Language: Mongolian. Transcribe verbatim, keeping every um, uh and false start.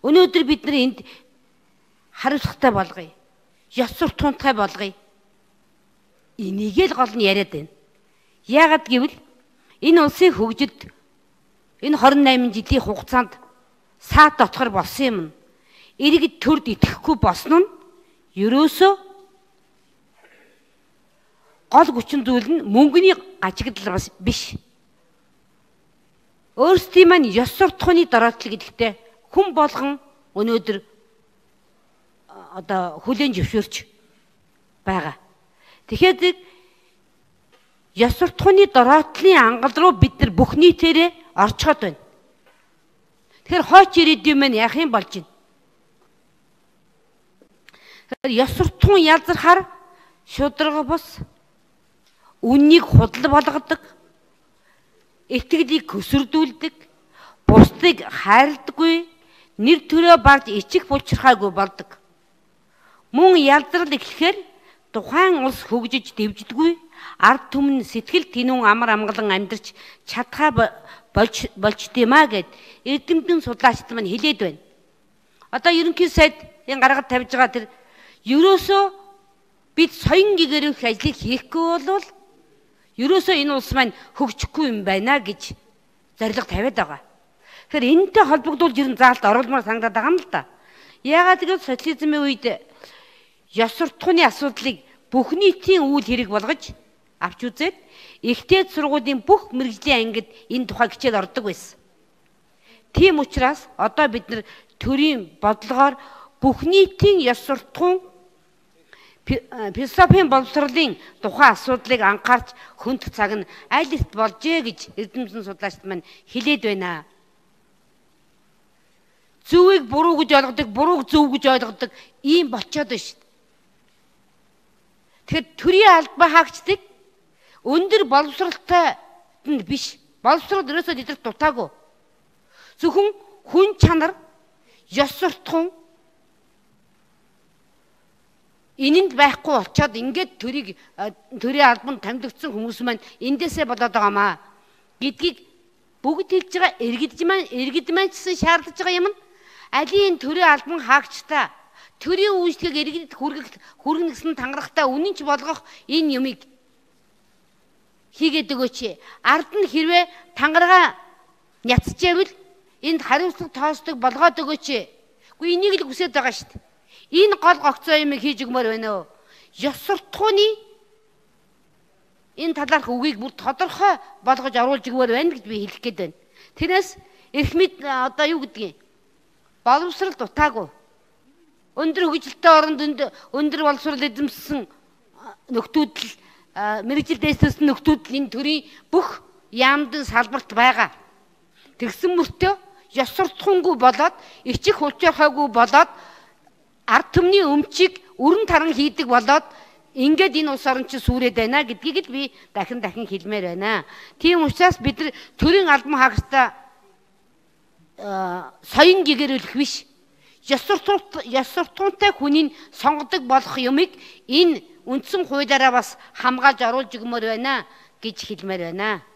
Өнөөдөр бид нар энд хариуцлагатай болгоё. Ёс суртахуунтай болгоё. Энийг л гол нь яриад байна. Яагаад гэвэл энэ улсын хөгжилд энэ хорин найман жилийн хугацаанд саад дотгор болсон юм. Иргэд төрд итгэхгүй болсон нь ерөөсөө гол хүчин зүйл нь мөнгөний гажигдал биш. Өөрсдийн маань ёс суртахууны дараатлал гэдэгтээ хүн болгон өнөөдөр одоо хүлээн зөвшөөрч байгаа. Тэгэхээр ёс суртахууны дараатлалын ангал руу бид нар бүх нийтээрээ орчход байна. Тэгэхээр хойч ирээдүйн маань яах юм болж байна? Тэгэхээр ёс суртахуун ялзархаар шударга бус үннийг худал болгодог, итгэлийг көсөрдүүлдэг, бусдыг хайрладаггүй, нэр төрөө барж ичих булчирхаагүй болдог. Мөн ялзрал эхлэхээр тухайн улс хөгжиж дэвждэггүй, ард түмэн сэтгэл тэнүүн амар амгалан амьдарч чадхаа болж болчдгиймаа гэд эрдэмтэн судлаачид маань хэлээд байна. Одоо ерөнхий сайд энэ гаргаж тавьж байгаа тэр ерөөсөө бид соён гэгэрэх ажлыг хийхгүй бол ерөөсөө энэ улс маань хөгжихгүй юм байна гэж зорилго тавиад байгаа. Тэгэхээр энэтэй холбогдуулж ерөн заалт оруулмаар санагдаад байгаа юм л да. Яагаад гэвэл социализмын үед ёс суртахууны асуудлыг бүх нийтийн үйл хэрэг болгож авч үзээд ихтэй сургуулийн бүх мэрэгжлийн ангид энэ тухай хичээл ордог байсан. Тийм учраас одоо бид нар төрийн бодлогоор бүх нийтийн ёс суртахуун философийн боловсролын тухайн асуудлыг анхаарч хүнд цаг нь айлт болжээ гэж эрдэмтэн судлаачид маань хэлээд байна. Зөвийг буруу гэж ойлгодог, бурууг зөв гэж ойлгодог ийм болчиход байна шүү дээ. Тэгэхээр төрийн албан хаагчдыг өндөр боловсролтой нь биш. Боловсрол ерөөсөө тэдэрт дутаагүй. Зөвхөн хүн чанар, ёс суртахуун энэнд байхгүй очоод ингээд төрийг төрийн албанд тамдигдсан хүмүүс маань эндээсээ болоод байгаамаа гэдгийг бүгд хэлж байгаа. Иргэд маань иргэд маань ч гэсэн шаардж байгаа юм нь алийн төрийн албан хаагчтай төрийн үйлчлэгийг иргэдэд хүргэх хүргэнэ гэсэн тангарахтай үнэнч болгох энэ юмыг хийгээд өгөөч. Ард нь хэрвээ тангараа няцчихвэл энд хариуцлага тоосдог болгоод өгөөч. Гэхдээ энийг л хүсэж байгаа шүү дээ. Энэ гол гогцоо юм хийж өгмөр байна өө. Ёс суртахууны энэ талаарх үгийг бүр тодорхой болгож оруулж өгмөр байна гэж би хэлэх гээд байна. Тэрнээс эрх мэд одоо юу гэдгийг боловсрал дутаагүй. Өндөр хөгжилтэй оронд өндөр боловсрал эзэмссэн нөхдүүд л мэрэгжил дэвсэлсэн нөхдүүд л энэ төрийн бүх яамд салбарт байгаа. Тэгсэн мөртөө ёс суртахуунгүй болоод ичих хулчаархаагүй болоод ард түмний өмчийг өрн таран хийдэг болоод ингээд энэ улс орн чинь сүрээд байна гэдгийг л би дахин дахин хэлмээр байна. Тийм учраас бид нар төрийн албан хаагчтай соён гэгэрүүлэх биш. Ёс суртахуунтай хүнийг сонгодог болох юмыг энэ үндсэн хуулиараа бас хамгаалж оруулж өгмөр байна гэж хэлмээр байна.